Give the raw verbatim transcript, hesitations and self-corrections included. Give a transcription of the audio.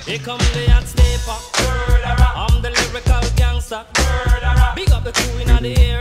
Here come the hot sniper. I'm the lyrical gangster. Big up the crew in the air.